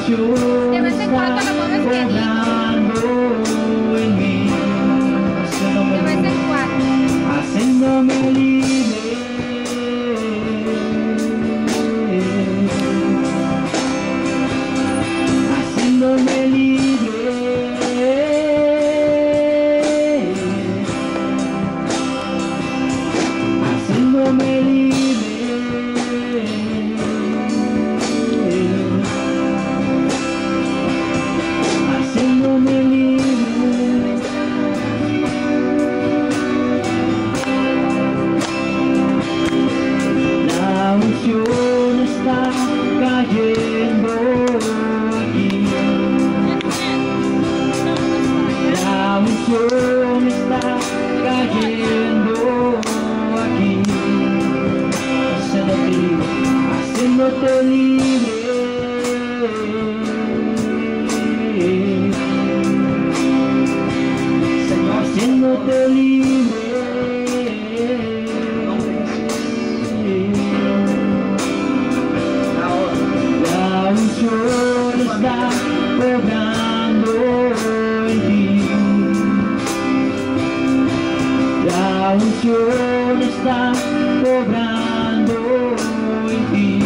De vez en cuando lo mueves pianito. en mí, De vez en cuando. haciéndome libre, haciéndome libre, haciéndome libre, haciéndome libre. La unción está cayendo aquí. La unción está cayendo aquí. Haciéndote libre. Señor, haciéndote libre. La unción está obrando en ti. La unción está obrando en ti,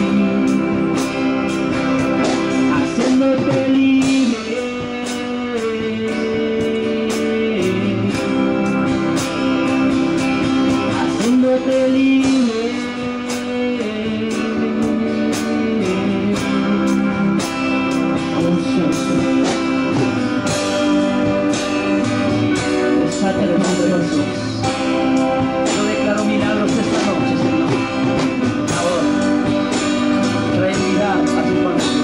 haciéndote libre, haciéndote libre. Desate el nombre de Jesús. Yo declaro milagros esta noche, Señor. Ahora, realidad a tu familia.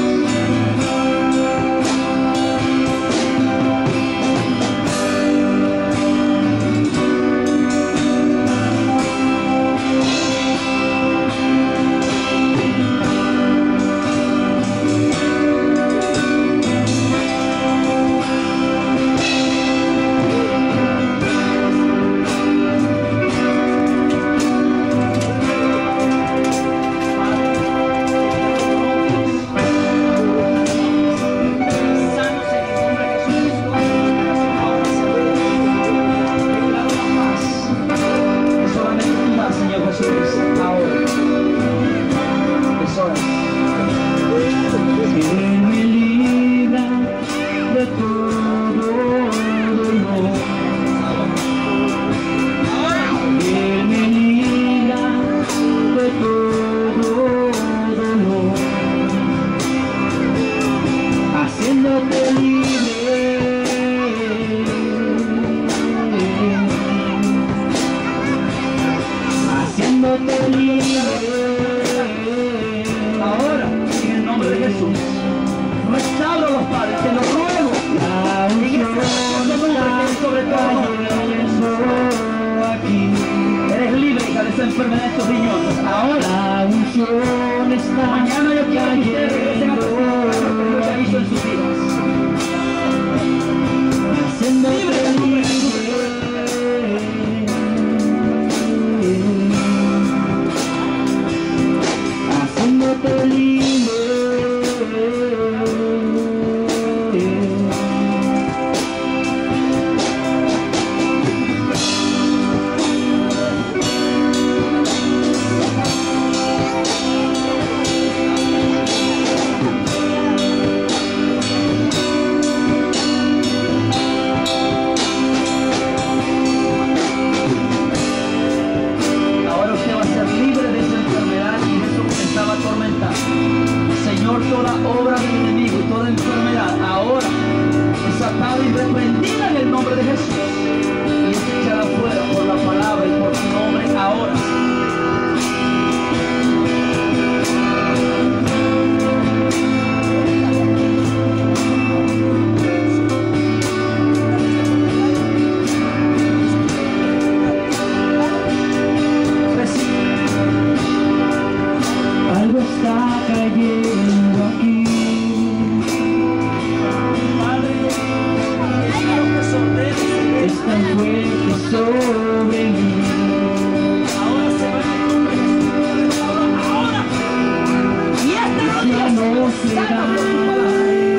Ahora, en el nombre de Jesús, restauro los padres, te lo ruego. En este nombre que es sobre todo nombre, eres libre, hija, de esa enfermedad de estos riñones. Ahora, mañana yo quiero que ustedes regresen a presentar lo que Dios ya hizo en sus vidas. Libre en el nombre de Jesús. Haciéndote libre. Señor, toda obra del enemigo y toda enfermedad ahora desatada y reprendida en el nombre de Jesús y es echada fuera por la palabra y por tu nombre ahora. Algo está cayendo aquí. Es tan fuerte sobre mí. Ahora se va en el nombre de Jesús. Ahora. Y esta noche no será.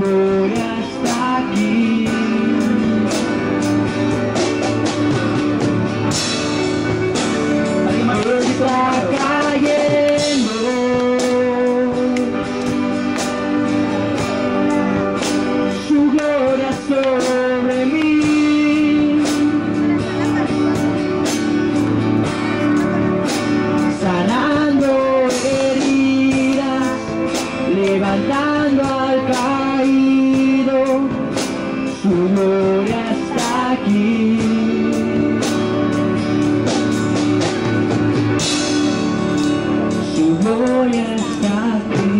gloria está aquí. Está cayendo, su gloria sobre mí, sanando heridas, levantando al caído, su gloria está aquí. Su gloria está aquí.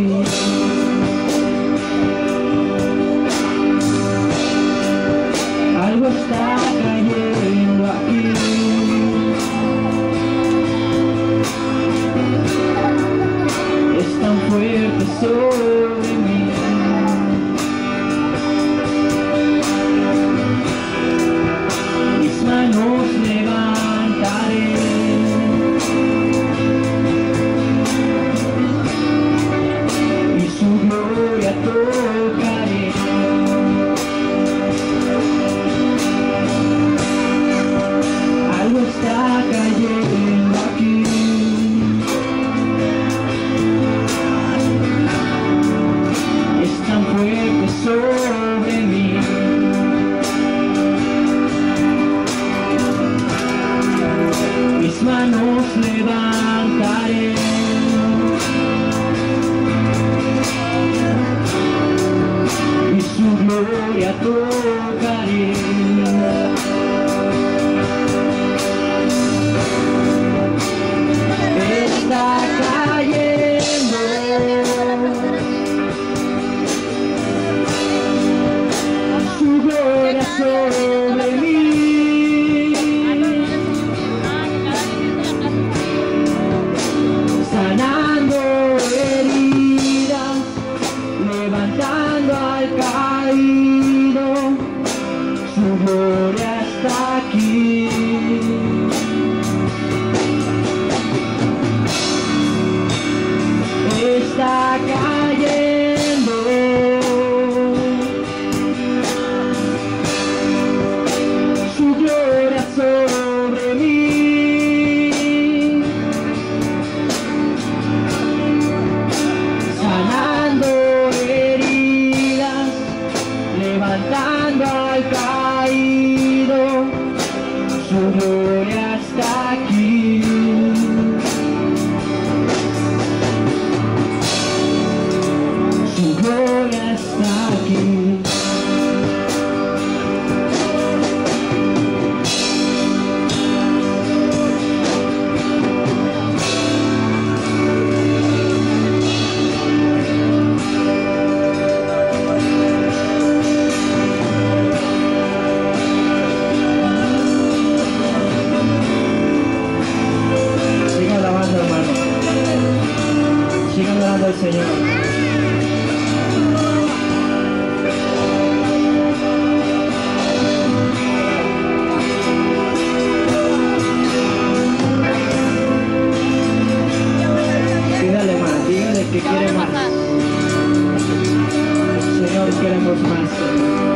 Algo está cayendo aquí. Es tan fuerte sobre mí. Mis manos levantaré. Su gloria tocaré. Algo está cayendo aquí. Es tan fuerte sobre mí. Mis manos levantaré. Y su gloria tocaré. Está cayendo, su gloria sobre mí, sanando heridas, levantando al caído, su gloria está aquí. Está cayendo, su gloria sobre mí, sanando heridas, levantando al caído, su gloria está aquí. Su gloria está aquí. Sigan alabando, hermano. Sigan alabando al Señor. Que quiere más. Señor, queremos más.